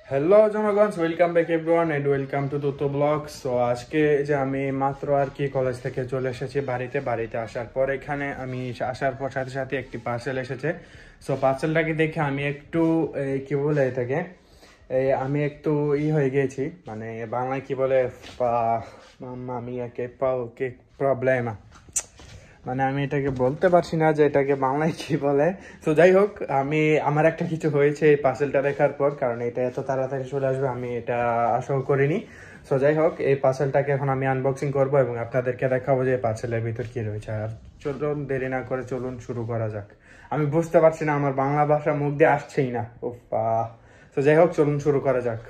Hello জনগণ, welcome back everyone and welcome to তুতো blog. So আজকে যে আমি মাত্র আর কি কলেজ থেকে চলে এসেছি বাড়িতে আসার পর এখানে আমি আসার পর সাথে সাথে একটি পার্সেল এসেছে। সো পার্সেলটাকে দেখে আমি একটু কি বলে এটাকে আমি একটু হয়ে গিয়েছি, মানে বাংলায় কি বলে আমি একে প্রবলেম, মানে আমি এটাকে বলতে পারছি না যে এটাকে বাংলায় কি বলে। তো যাই হোক, আমার একটা কিছু হয়েছে এই পার্সেলটা দেখার পর, কারণ এটা এত তাড়াতাড়ি চলে আসবে আমি এটা আশাও করিনি। সো যাই হোক, এই পার্সেলটাকে এখন আমি আনবক্সিং করব এবং আপনাদেরকে দেখাবো যে এই পার্সেলের ভিতর কি রয়েছে। আর চলুন দেরি না করে চলুন শুরু করা যাক। আমি বুঝতে পারছি না, আমার বাংলা ভাষা মুখ দিয়ে আসছেই না। তো যাই হোক, চলুন শুরু করা যাক।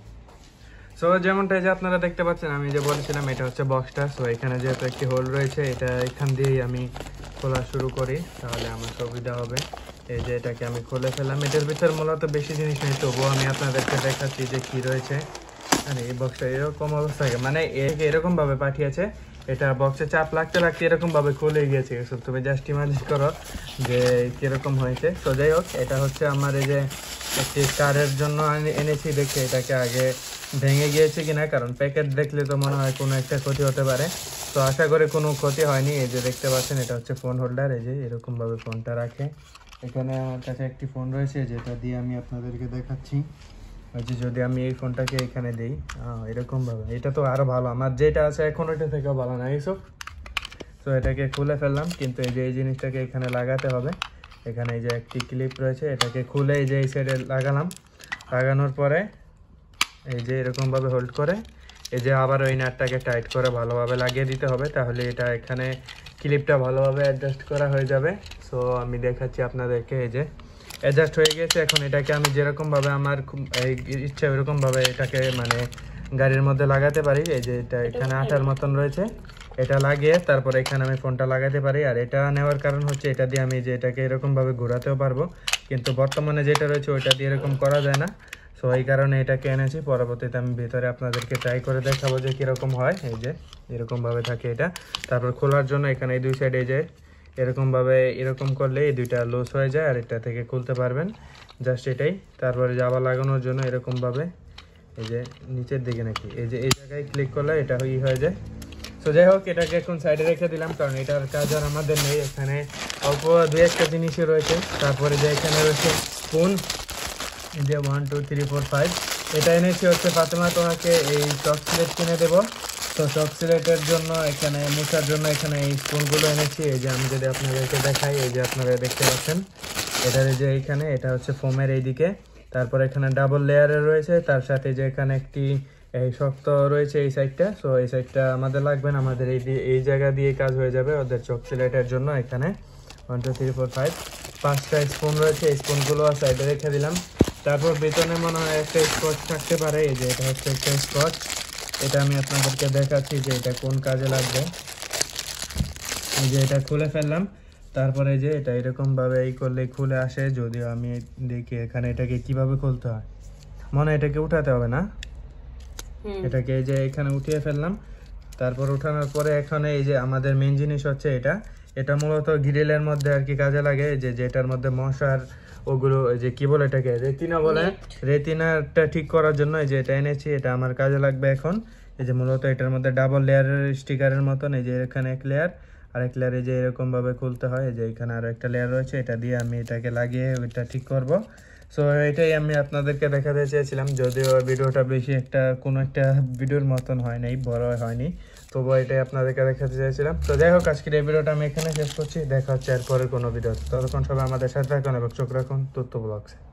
সো যেমনটা যে আপনারা দেখতে পাচ্ছেন, আমি যে বলেছিলাম এটা হচ্ছে বক্সটা। সো এখানে যেহেতু একটি হোল রয়েছে, এটা এখান দিয়েই আমি খোলা শুরু করি, তাহলে আমার সুবিধা হবে। এই যে এটাকে আমি খুলে ফেললাম। এটার ভিতরে মূলত বেশি জিনিস নেই, তবুও আমি আপনাদেরকে দেখাচ্ছি যে কি রয়েছে। আরে এই বক্সটা এরকম অবস্থায়, মানে এরকম ভাবে পাঠিয়েছে, এটা বক্সে চাপ লাগতে লাগতে এরকম ভাবে খুলে গিয়েছে। তুমি জাস্ট ইমাজিন করো যে কিরকম হয়েছে। তো যাই হোক, এটা হচ্ছে আমার এই যে একটি কারের জন্য এনেছি। দেখে এটাকে আগে ভেঙে গিয়েছে কিনা, কারণ প্যাকেট দেখলে তো মনে হয় কোনো একটা ক্ষতি হতে পারে। তো আশা করি কোনো ক্ষতি হয়নি। এই যে দেখতে পাচ্ছেন, এটা হচ্ছে ফোন হোল্ডার। এই যে এরকম ভাবে ফোনটা রাখে। এখানে আমার কাছে একটি ফোন রয়েছে, যেটা দিয়ে আমি আপনাদেরকে দেখাচ্ছি। ওই যে যদি আমি এই ফোনটাকে এখানে দিই এরকম ভাবে, এটা তো আরো ভালো, আমার যেটা আছে এখন ওইটা থেকেও ভালো না এইসব। তো এটাকে খুলে ফেললাম, কিন্তু এই যে এই জিনিসটাকে এখানে লাগাতে হবে। এখানে এই যে একটি ক্লিপ রয়েছে, এটাকে খুলে এই যে এই সাইডে লাগালাম। লাগানোর পরে এই যে এরকম ভাবে হোল্ড করে এই যে আবার ওই নাটটাকে টাইট করে ভালোভাবে লাগিয়ে দিতে হবে, তাহলে এটা এখানে ক্লিপটা ভালোভাবে অ্যাডজাস্ট করা হয়ে যাবে। সো আমি দেখাচ্ছি আপনাদেরকে। এই যে অ্যাডজাস্ট হয়ে গেছে। এখন এটাকে আমি যেরকমভাবে আমার ইচ্ছা ওইরকমভাবে এটাকে মানে গাড়ির মধ্যে লাগাতে পারি। এই যে এটা এখানে আঠার মতন রয়েছে, এটা লাগিয়ে তারপর এখানে আমি ফোনটা লাগাতে পারি। আর এটা নেওয়ার কারণ হচ্ছে এটা দিয়ে আমি যে এটাকে এরকমভাবে ঘোরাতেও পারবো, কিন্তু বর্তমানে যেটা রয়েছে ওইটা দিয়ে এরকম করা যায় না। সো এই কারণে এটাকে এনেছি। পরবর্তীতে আমি ভেতরে আপনাদেরকে ট্রাই করে দেখাবো যে কীরকম হয়। এই যে এরকমভাবে থাকে এটা। তারপর খোলার জন্য এখানে এই দুই সাইডে যে এরকমভাবে এরকম করলে এই দুইটা লুজ হয়ে যায়, আর এটা থেকে খুলতে পারবেন। জাস্ট এটাই। তারপরে যে আবার লাগানোর জন্য এরকমভাবে এই যে নিচের দিকে নাকি এই যে এই জায়গায় ক্লিক করলে এটা হয়ে যায়। তো যাই হোক, এটাকে এখন সাইডে রেখে দিলাম, কারণ এটার কাজ আর আমাদের নেই। এখানে অল্প দুই একটা জিনিসই রয়েছে। তারপরে যে এখানে রয়েছে স্পুন, এই যে 1 2 3 4 5 এটা এনেছি হচ্ছে ফাতেমা তোমাকে এই চক সিলেট কিনে দেবো। তো চক সিলেটের জন্য এখানে মুছার জন্য এখানে এই স্পুনগুলো এনেছি। এই যে আমি যদি আপনাদেরকে দেখাই, এই যে আপনারা দেখতে পাচ্ছেন এটার এই যে এইখানে এটা হচ্ছে ফোমের এইদিকে। তারপর এখানে ডাবল লেয়ারের রয়েছে, তার সাথে যে এখানে একটি এই শক্ত রয়েছে এই সাইডটা। সো এই সাইডটা আমাদের লাগবে না, আমাদের এই জায়গা দিয়ে কাজ হয়ে যাবে ওদের চক সিলেটের জন্য। এখানে 1 2 3 4 5 5টা স্পুন রয়েছে, এই স্পুনগুলো সাইডে রেখে দিলাম। তারপর বেতনে মনে হয় একটা স্কচ থাকতে পারে। এই যে এটা হচ্ছে একটা স্কচ, এটা আমি আপনাদেরকে দেখাচ্ছি যে এটা কোন কাজে লাগবে। এই যে এটা খুলে ফেললাম। তারপরে যে এটা এরকমভাবে এই করলে খুলে আসে। যদিও আমি দেখি এখানে এটাকে কিভাবে খুলতে হয়, মনে হয় এটাকে উঠাতে হবে না। এটাকে এই যে এখানে উঠিয়ে ফেললাম। তারপর উঠানোর পরে এখানে এই যে আমাদের মেন জিনিস হচ্ছে এটা মূলত গ্রিলের মধ্যে আর কি কাজে লাগে। যে যেটার মধ্যে মশার ওগুলো যে কি বলে এটাকে রেতিনা বলে, রেতিনাটা ঠিক করার জন্য এই যে এটা এনেছি। এটা আমার কাজে লাগবে এখন। এই যে মূলত এটার মধ্যে ডাবল লেয়ারের স্টিকারের মতন, এই যে এখানে এক লেয়ার আর এক লেয়ার, এই যে এরকম ভাবে খুলতে হয়। এই যে এখানে আরো একটা লেয়ার রয়েছে, এটা দিয়ে আমি এটাকে লাগিয়ে ওইটা ঠিক করব। সো এটাই আমি আপনাদেরকে দেখাতে চেয়েছিলাম, যদিও ভিডিওটা বেশি কোনো একটা ভিডিওর মতন হয় নাই, বড় হয়নি, তবুও এটাই আপনাদেরকে দেখাতে চেয়েছিলাম। তো যাই হোক, আজকের এই ভিডিওটা আমি এখানে শেষ করছি। দেখা হচ্ছে এরপরের কোনো ভিডিও। ততক্ষণ সবাই আমাদের সাথে থাকুন এবং চোখ রাখুন তুতো ব্লগসে।